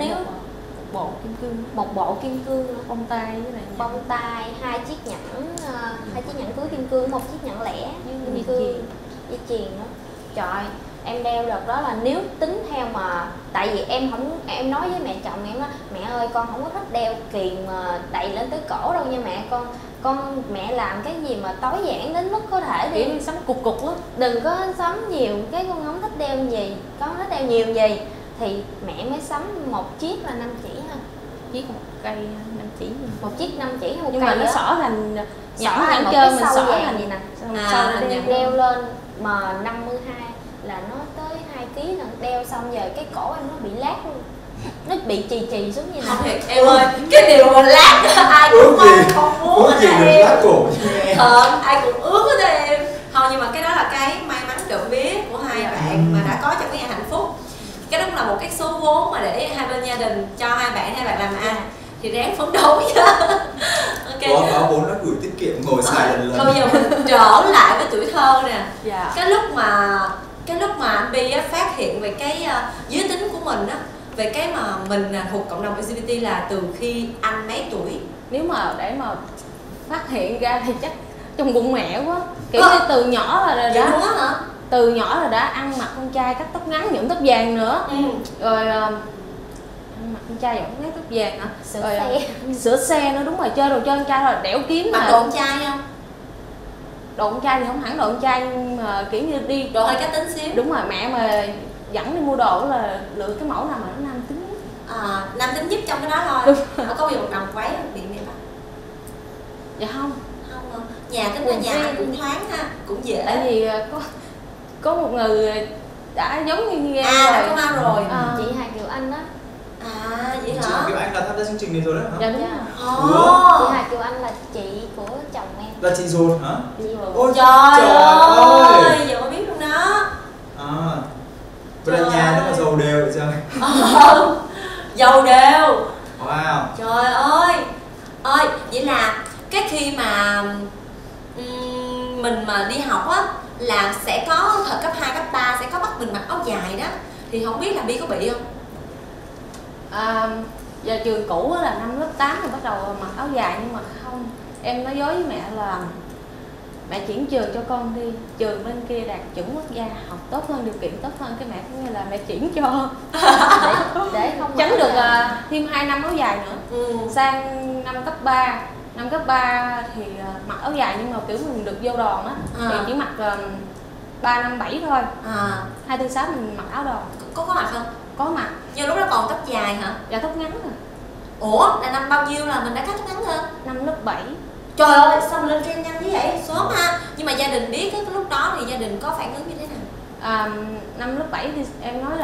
bộ kim cương, một bộ kim cương nữa, bông tai với lại bông tai, 2 chiếc nhẫn, 2 chiếc nhẫn cưới kim cương, 1 chiếc nhẫn lẻ kim cương, dây chuyền đó. Trời, em đeo đợt đó là nếu tính theo mà tại vì em nói với mẹ chồng em á, mẹ ơi con không có thích đeo kiềng mà đầy lên tới cổ đâu nha mẹ, con mẹ làm cái gì mà tối giản đến mức có thể đi, sắm cục á, đừng có sắm nhiều, cái con không thích đeo gì, con thích đeo nhiều gì thì mẹ mới sắm 1 chiếc là 5 chỉ thôi, chiếc 1 cây 5 chỉ, 1 chiếc 5 chỉ, 1 nhưng cây mà nó đó. xỏ thành Xỏ thành một chơi cái mình sau xỏ vàng thành gì nè, sau đeo lên mà 52 là nó tới 2 kg nè, đeo xong giờ cái cổ em nó bị lát luôn, nó bị chì xuống như này. Em ơi, cái điều mà lát ai cũng không muốn hết em. Lát cổ Ai cũng ước hết em. Không, nhưng mà cái đó là cái may mắn trộm vía của hai bạn mà đã có trong cái nhà hạnh phúc. Cái đó là một cái số vốn mà để hai bên gia đình cho hai bạn làm ăn thì ráng phấn đấu chứ. Okay. Có vốn đã gửi tiết kiệm ngồi xài lần lần. Bây giờ mình trở lại với tuổi thơ nè. Dạ. Cái lúc mà anh Bi phát hiện về cái giới tính của mình á, về cái mà mình thuộc cộng đồng LGBT là từ khi anh mấy tuổi? Nếu mà để mà phát hiện ra thì chắc trong bụng mẹ quá, kiểu như từ nhỏ là đã đúng hả? Từ nhỏ là đã ăn mặc con trai cắt tóc ngắn nhuộm tóc vàng nữa. Rồi ăn mặc con trai nhuộm ngắn tóc vàng hả? Sửa xe nữa, đúng rồi, chơi đồ chơi con trai là đẽo kiếm. Mặc đồ con trai không? Đồ con trai thì không hẳn đồ con trai, nhưng mà kiểu như đi đồ hơi cá tính xíu. Đúng rồi, mẹ mà dẫn đi mua đồ là lựa cái mẫu nào mà nó nam tính. Nam tính giúp trong cái đó thôi. Không có bị một đồng váy bị mẹ bắt. Dạ không. Không, nhà tính là nhà anh cũng thoáng ha, cũng dễ. Tại vì có một người đã giống như em đã có ma rồi. Chị Hà Kiều Anh đó. Vậy hả? Chị Hà Kiều Anh là tham gia chương trình này rồi đó hả? Dạ đúng rồi. Chị Hà Kiều Anh là chị của chồng em. Là chị rồi hả? Chị rồi. Ôi trời ơi, giờ mới biết luôn đó. Vậy là nhà nó mà giàu đều vậy trời. Giàu đều. Wow. Trời ơi. Vậy là cái khi mà mình mà đi học á là sẽ có thời cấp 2, cấp 3 sẽ có bắt mình mặc áo dài đó, thì không biết là Bi có bị không? Giờ trường cũ là năm lớp 8 thì bắt đầu mặc áo dài, nhưng mà không, em nói dối với mẹ là mẹ chuyển trường cho con đi, trường bên kia đạt chuẩn quốc gia, học tốt hơn, điều kiện tốt hơn, cái mẹ cũng như là mẹ chuyển cho để không tránh được thêm 2 năm áo dài nữa. Sang năm cấp 3 thì mặc áo dài, nhưng mà kiểu mình được vô đoàn á thì chỉ mặc 3, 5, 7 thôi. 2, 4, 6 mình mặc áo đoàn. Có mặc không? Có mặc. Nhưng lúc đó còn tóc dài hả? Dạ tóc ngắn rồi. Ủa là năm bao nhiêu là mình đã cắt tóc ngắn hơn? Năm lớp 7. Trời ơi sao mà lên trend nhanh như vậy? Sớm ha. Nhưng mà gia đình biết cái lúc đó thì gia đình có phản ứng như thế nào? Năm lớp 7 thì em nói là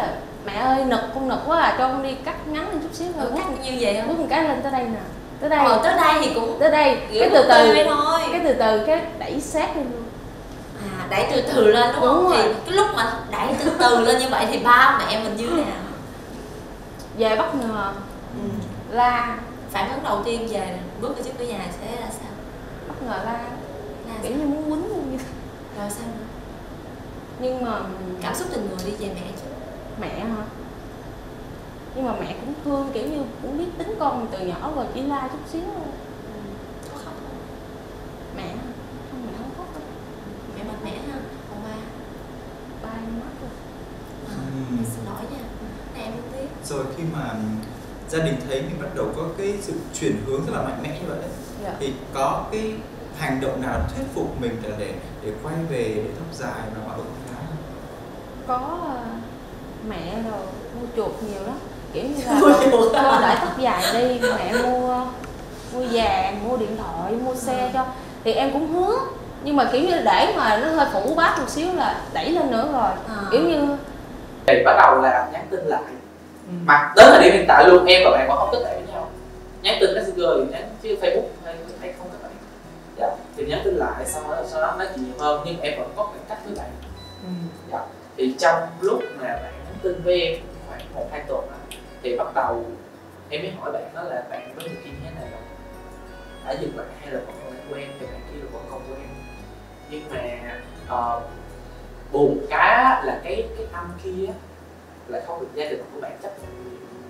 mẹ ơi nực con nực quá à, cho con đi cắt ngắn lên chút xíu rồi. Cắt như vậy không? Bước một cái lên tới đây nè, tới đây. Tới đây thì cũng tới đây, cái từ từ cái đẩy sát lên luôn. À, đẩy từ từ lên đúng không? Thì cái lúc mà đẩy từ từ lên như vậy thì ba mẹ mình như nào? Về bất ngờ, la. Phản ứng đầu tiên về bước ở trước cửa nhà sẽ là sao? Bất ngờ la kiểu như muốn quýnh luôn như thế. Rồi sao nữa? Nhưng mà cảm xúc tình người đi về mẹ chứ. Mẹ hả? Nhưng mà mẹ cũng thương, kiểu như cũng biết tính con mình từ nhỏ rồi, chỉ la chút xíu thôi. Có khóc không? Mẹ không, mẹ không khóc đâu. Mẹ mạnh mẽ ha. Còn ba em mất rồi. Em xin lỗi nha, em không biết. Rồi khi mà gia đình thấy mình bắt đầu có cái sự chuyển hướng rất là mạnh mẽ như vậy thì có cái hành động nào thuyết phục mình là để quay về để tóc dài và bảo vệ con gái? Có mẹ rồi mua chuột nhiều lắm, kiểu như là con để tóc dài đi, mẹ mua vàng, mua điện thoại, mua xe cho, thì em cũng hứa, nhưng mà kiểu như để mà nó hơi phủ bát một xíu là đẩy lên nữa rồi, kiểu như thì bắt đầu là nhắn tin lại. Mà đến thời điểm hiện tại luôn em và bạn vẫn không kết bạn với nhau, nhắn tin Messenger thì nhắn chứ Facebook hay không kết bạn. Dạ, thì nhắn tin lại sau đó nói chuyện nhiều hơn, nhưng em vẫn có khoảng cách với bạn. Dạ, thì trong lúc mà bạn nhắn tin với em khoảng 1-2 tuần đó, thì bắt đầu em mới hỏi bạn đó là bạn với người kia như thế này rồi, đã dừng lại hay là vẫn còn đang quen, thì bạn kia là vẫn còn quen. Nhưng mà buồn cá là cái anh kia lại không được gia đình của bạn chấp nhận.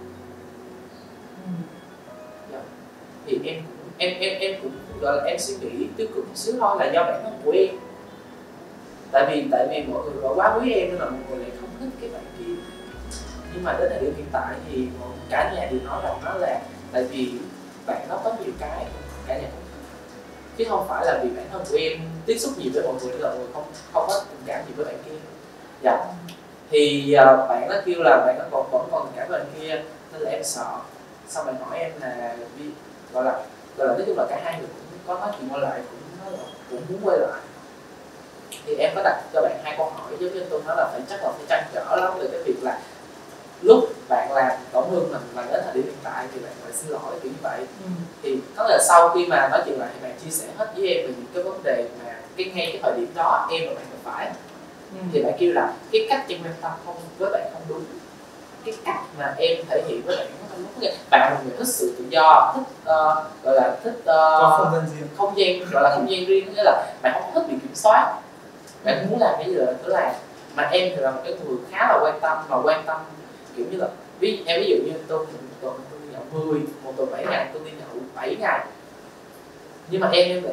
Thì em cũng gọi là em suy nghĩ tiêu cực một xíu thôi, là do bản thân của em. Tại vì mọi người gọi quá quý em nên là mọi người lại không thích cái bạn kia. Nhưng mà đến thời điểm hiện tại thì cả nhà đều nói rằng nó là tại vì bạn nó có nhiều cái cả nhà không thích, chứ không phải là vì bản thân của em tiếp xúc nhiều với mọi người nên là mọi người không có tình cảm gì với bạn kia. Dạ. Thì bạn nó kêu là bạn nó vẫn còn tình cảm với bạn kia nên là em sợ. Xong bạn hỏi em là gọi là nói chung là cả hai người cũng có nói chuyện qua lại, cũng muốn quay lại. Thì em có đặt cho bạn 2 câu hỏi, giống như tôi nói là chắc là phải trăn trở lắm về cái việc là lúc bạn làm tổn thương mình và đến thời điểm hiện tại thì bạn phải xin lỗi kiểu như vậy. Thì có là sau khi mà nói chuyện lại thì bạn chia sẻ hết với em về những cái vấn đề mà ngay cái thời điểm đó em và bạn gặp phải. Thì bạn kêu là cái cách em quan tâm với bạn không đúng, cái cách mà em thể hiện với bạn không đúng. Bạn là một người thích sự tự do, thích gọi là thích không gian gọi là không gian riêng, nghĩa là bạn không thích bị kiểm soát, bạn muốn làm cái gì là cứ làm. Mà em thì là một cái người khá là quan tâm kiểu như là ví dụ như tôi đi nhậu 10, một tuần 7 ngày tôi đi nhậu 7 ngày, nhưng mà em